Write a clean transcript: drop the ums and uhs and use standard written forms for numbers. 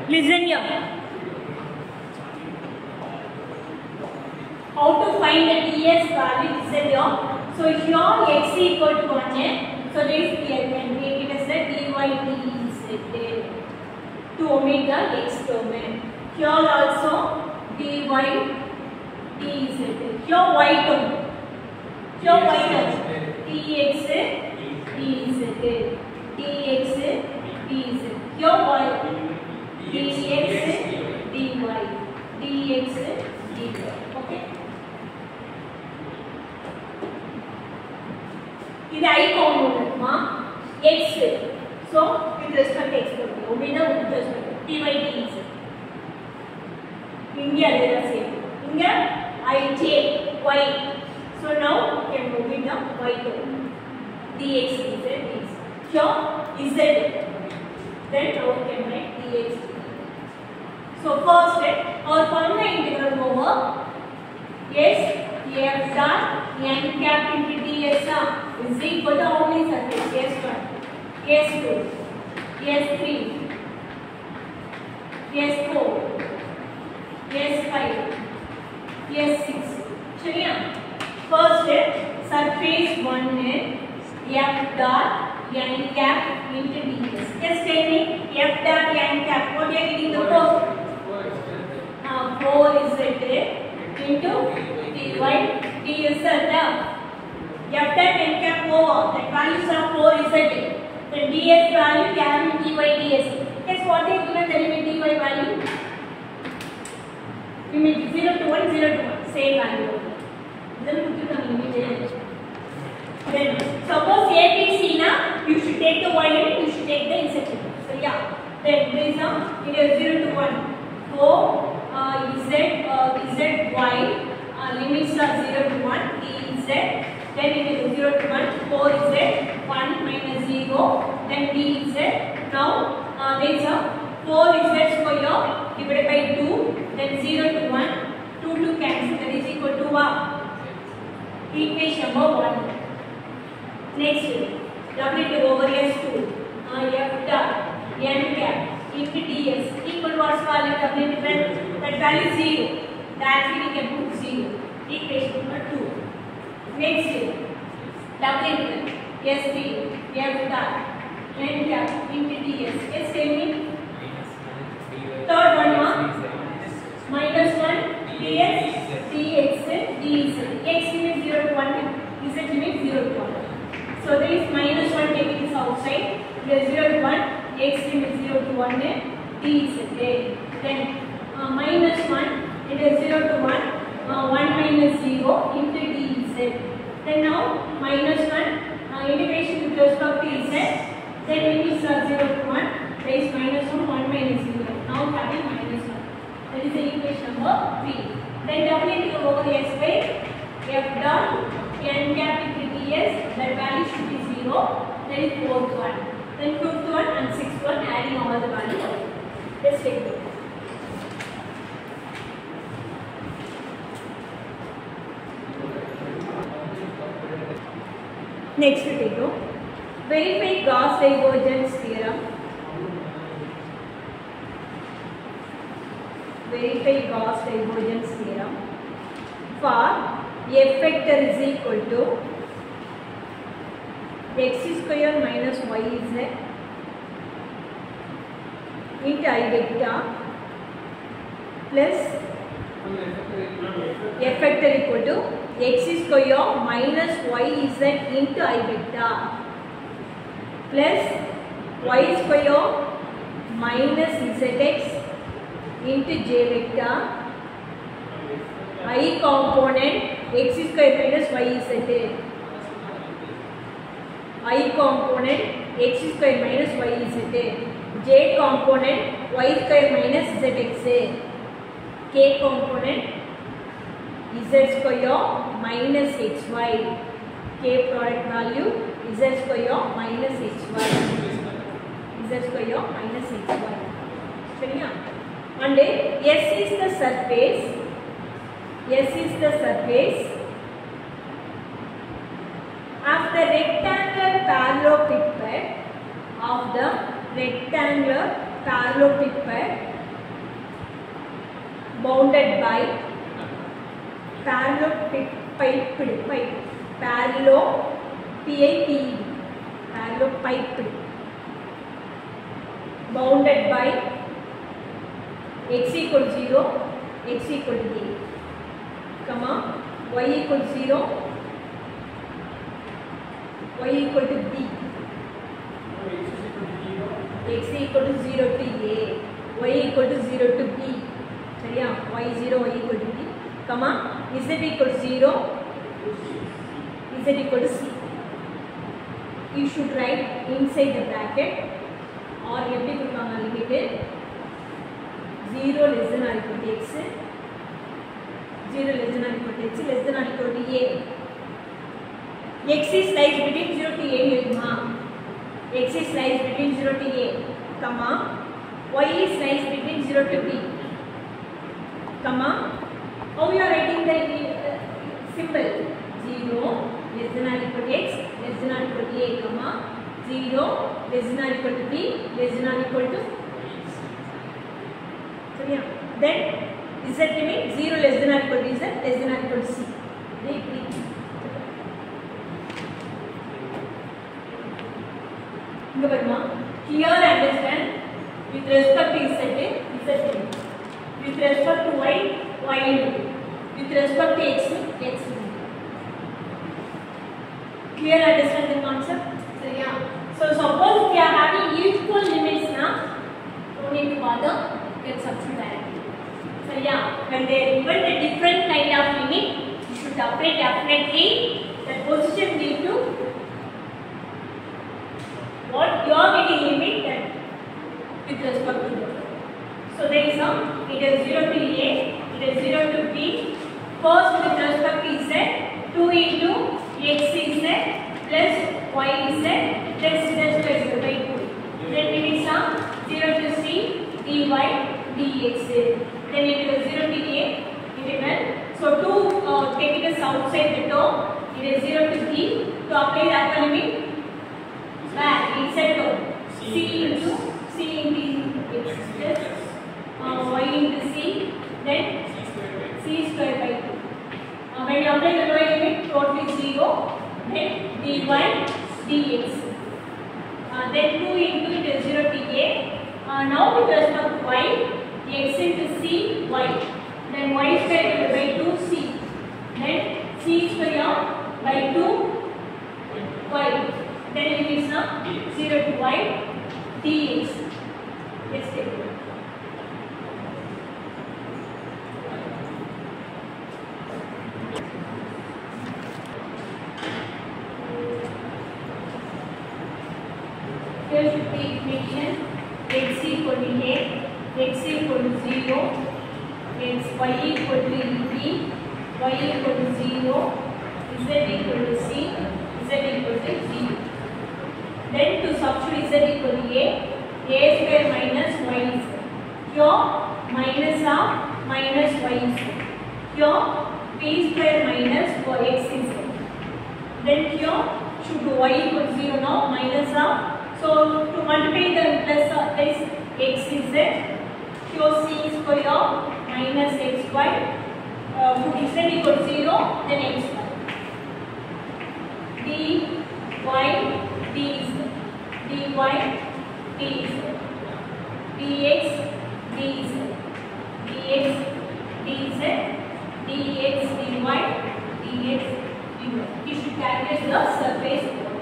Listen here. How to find the ds value? Listen here. So here x equal to 1, so this here can make it as a dy dz to omega x domain. Here also dy dz. Here y term. Here y term. dx dz. dx dz. Here y dx dy. dx dy. Okay. This I component x. So with respect to x omega with respect to dy dz. India they are same. India I take y. So now we can move it down y term. dx dz is here z. Then now we can write dx. So first step, our formula integral over yes f dot n cap into ds is equal to how many surfaces? S1, S2, S3, S4, S5, S6. चलिए first step surface 1 है f dot n cap into ds. Just tell me f dot n cap. What you are getting the first? 4z into dy ds f dot n cap over that values are 4z. The ds value carrying dy ds. Guess what is given the limit dy value? Limit 0 to 1, 0 to 1. Same value. Then put the limit. Then suppose a, b, c na, you should take the y limit, you should take the z limit. So yeah. Then there is it is 0 to 1. 4 z y limits are 0 to 1 dz. Then it is 0 to 1 4z 1 minus 0 then dz. Now there is a 4z square divided by 2 then 0 to 1 2 to cancel that is equal to equation number 1. Next w over s2 f dot n cap into ds equal to what's value w different that value 0. Directly we can put 0. Equation number 2. Next w s3 f dot n cap into ds. Yes, tell me. Third one minus 1 ds dx dz. X limit 0 to 1, z limit 0 to 1. So there is minus 1 taking this outside. There is 0 to 1, x limit 0 to 1 dz. Then minus 1, it is 0 to 1, 1 minus 0 into dz. Then now minus 1, integration with respect to z. Then limits are 0 to 1, there is minus 1, 1 minus 0. Now having minus 1. That is the equation number 3. Then w over s by f dot n cap into ds, that value should be 0. That is fourth one. Then fifth one and sixth one adding all the values. Let's take it. Next we take to verify Gauss divergence theorem. Verify Gauss divergence theorem for f vector is equal to x square minus yz into I vector plus f vector equal to x square minus yz into I vector plus y square minus zx into j vector I component x square minus yz. I component x square minus yz. J component y square minus zx. K component z square minus xy. K product value z square minus xy. Z square minus xy. சரியா? And S is the surface. S is the surface of the rectangular parallelepiped of the rectangular parallelepiped bounded by parallelopiped parallelopiped bounded by x equal to 0, x equal to a, comma y equal to 0, y equal to b, x equal to 0 to a, y equal to 0 to b, சரியா, y 0, y equal to b, comma z equal to 0, z equal to c. You should write inside the bracket or எப்படி கொடுப்பாங்க limit 0 less than or equal to x, 0 less than or equal to x, less than or equal to a. X is lies between 0 to a இருக்குமா, x is lies between 0 to a, comma y is lies between 0 to b, comma how you are writing the symbol 0 less than or equal to x, less than or equal to a, comma 0 less than or equal to b, less than or equal to சரியா. Then z limit 0 less than or equal to z, less than or equal to c. இங்க பாருமா, here understand with respect to z limit, with respect to y limit, with respect to x limit. Clear understand the concept? சரியா. So suppose we are having equal limits na, don't need to bother, get substitute directly. சரியா. When they are given a different kind of limit, you should apply definitely that position need to what you are getting limit that with respect to that. So there is some, it is 0 to a, it is 0 to b, first with respect to z, 2 into x is z plus y is z plus z square by 2. Then it is some 0 to c dy dx. Then it is 0 to a, it is so 2 take it as outside the term, it is 0 to b, to apply the upper limit where inside term c into x plus y into c, then c square by 2. When you apply the lower limit, totally 0, then dy dx. Then 2 into it is 0 to a. Now with respect to y, x into c y, then y square by 2c, then c square by 2 y, then it is now 0 to y dx. Let's take it. Here should be equation x equal to a, x equal to 0, x y equal to b, y equal to 0, z equal to c, z equal to 0. Then to substitute z equal to a square minus y is here minus of minus y is here p square minus x is then here should be y equal to 0 now minus of. So to multiply the plus this x is z, here c square minus xy, put z equal to 0, then xy. dy dz, dy dz, dx dz, dx dz, dx dy, dx dy. You should calculate the surface